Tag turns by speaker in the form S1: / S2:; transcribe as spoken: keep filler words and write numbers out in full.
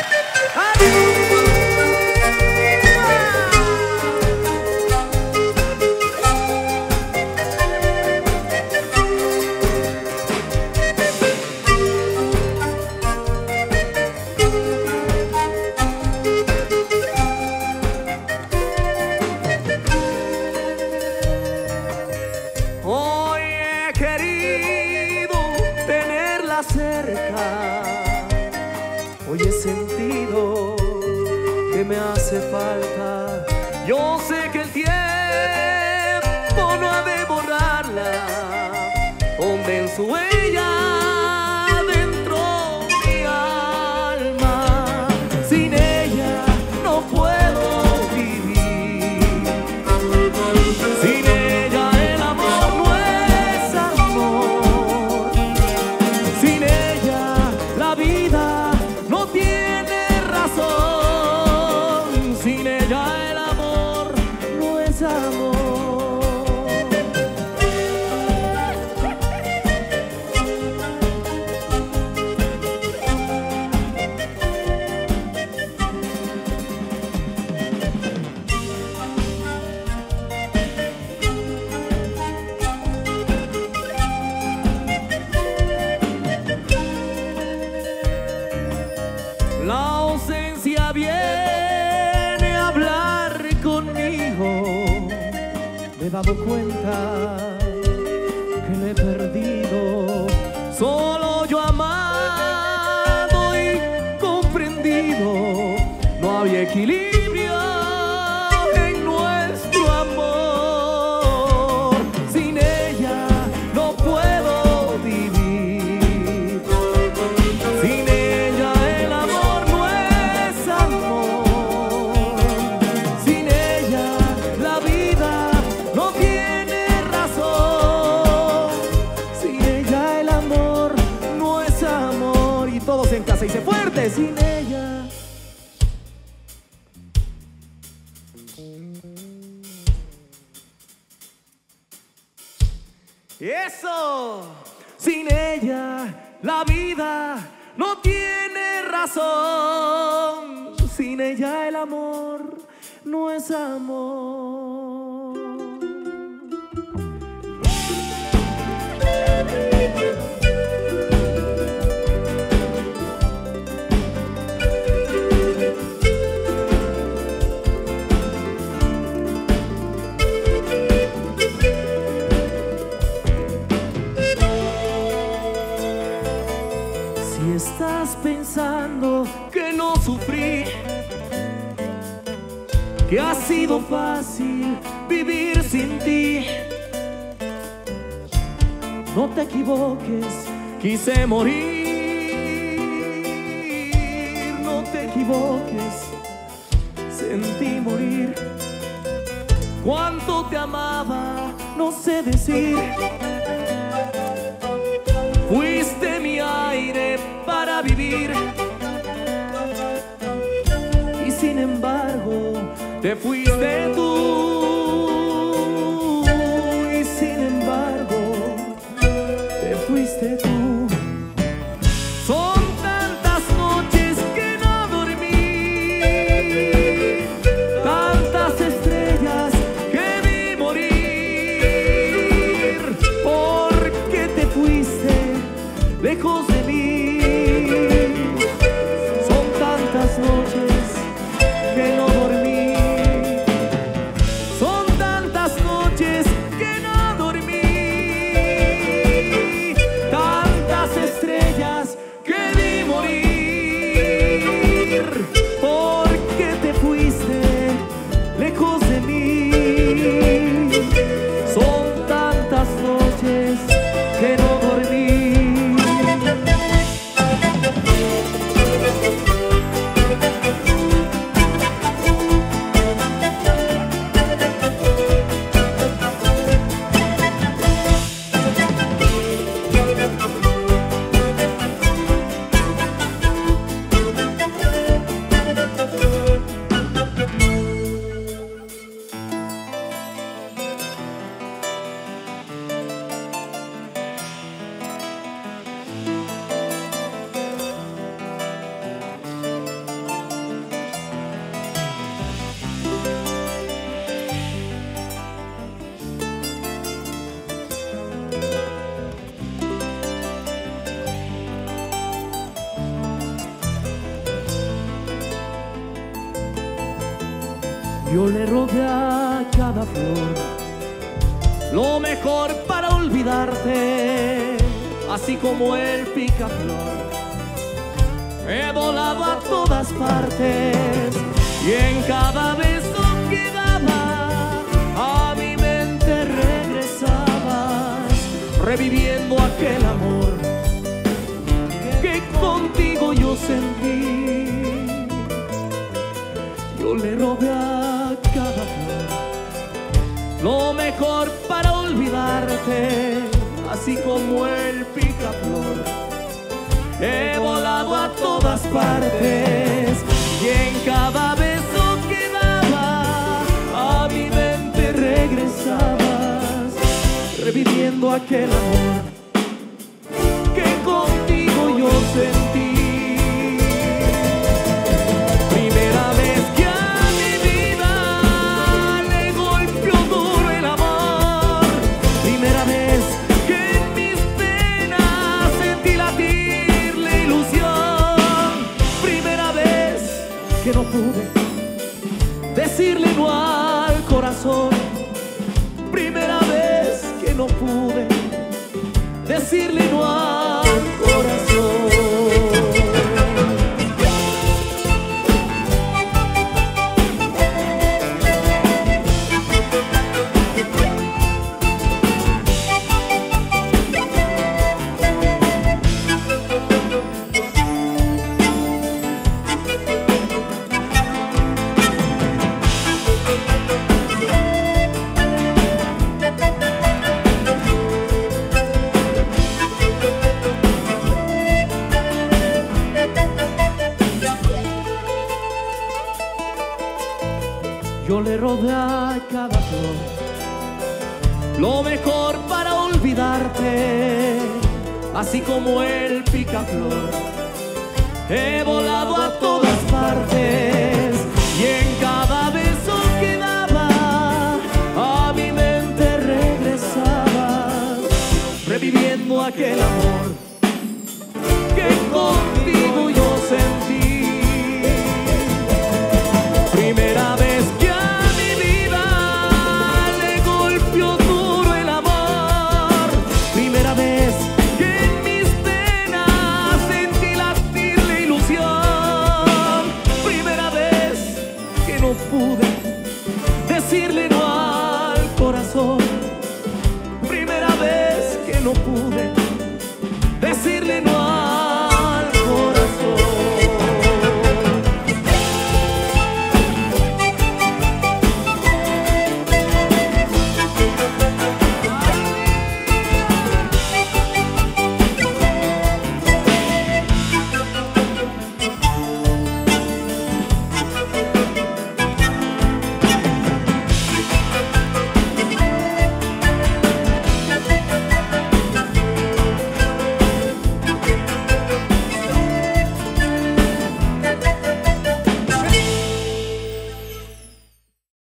S1: Hoy he sentido que me hace falta. Yo sé que el tiempo no ha de borrarla. Donde en su huella dentro mi alma. Sin ella no puedo vivir. Sin ella el amor no es amor. Sin ella la vida no tiene razón. Sin ella el amor no es amor. La ausencia viene a hablar conmigo. Me he dado cuenta que le he perdido. Solo yo amado y comprendido. No había equilibrio en nuestro amor. Sin ella no puedo vivir. Sin ella el amor no es amor. Sin ella la vida no tiene razón. Sin ella el amor no es amor. Y todos en casa dice fuerte. Sin ella. Eso. Sin ella la vida no tiene razón. Sin ella el amor no es amor. Si estás pensando que no sufrí, que ha sido fácil vivir sin ti, no te equivoques, quise morir. No te equivoques, sentí morir. Cuánto te amaba, no sé decir. Fuiste mi aire para vivir. Y sin embargo, te fuiste tú. Y sin embargo, te fuiste tú. Son tantas noches que no dormí, tantas estrellas que vi morir, porque te fuiste lejos de mí. Son tantas noches que no dormí. Son tantas noches que no dormí. Tantas estrellas que vi morir, porque te fuiste lejos de mí. Son tantas noches que no dormí. Yo le robé a cada flor lo mejor para olvidarte, así como el picaflor. He volado a todas partes y en cada beso que daba a mi mente regresabas, reviviendo aquel amor que contigo yo sentí. Yo le robé a cada flor lo mejor para olvidarte, así como el picaflor. He volado a todas partes y en cada beso que daba a mi mente regresabas, reviviendo aquel amor que contigo yo sentí. Primera vez que a mi vida le golpeó duro el amor, primera vez que en mis penas sentí latir la ilusión, primera vez que no pude decirle no al corazón, primera vez que no pude decirle no al corazón. Yo le robé a cada flor lo mejor para olvidarte, así como el picaflor. He volado